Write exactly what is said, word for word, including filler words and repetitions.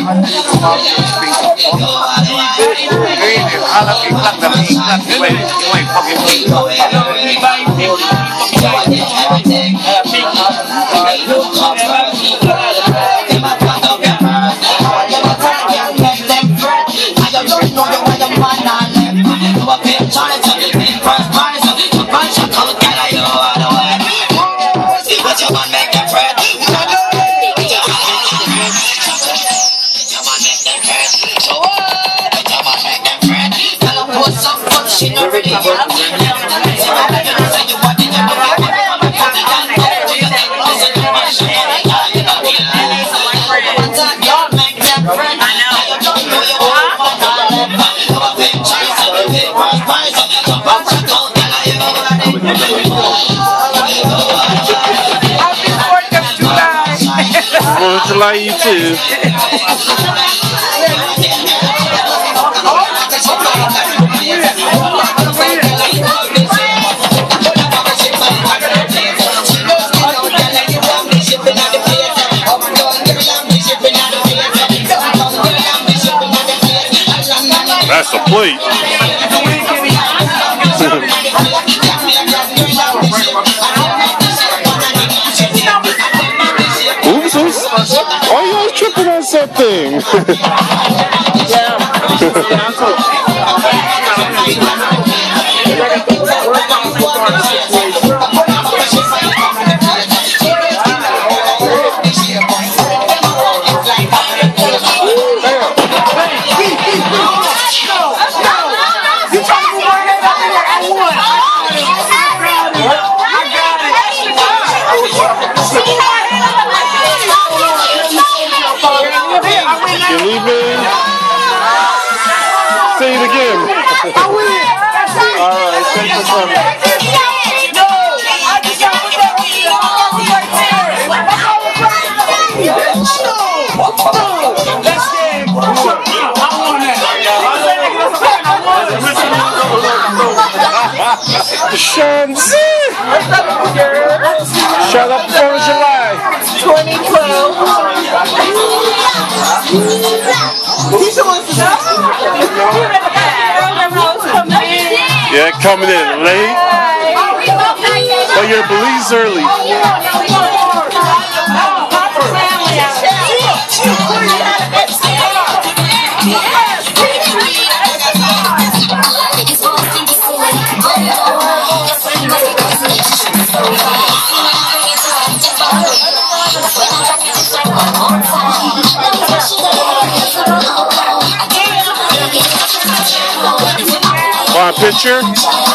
Fourth of July, you too. That's the plate. Oops, oops. Why are you always tripping on something? You leaving? Say it again. Alright, thanks for coming. Sean Z! Shut up, fourth of July. twenty twelve. Keisha wants to know. Yeah, coming in late. But your Belize early. Want a picture?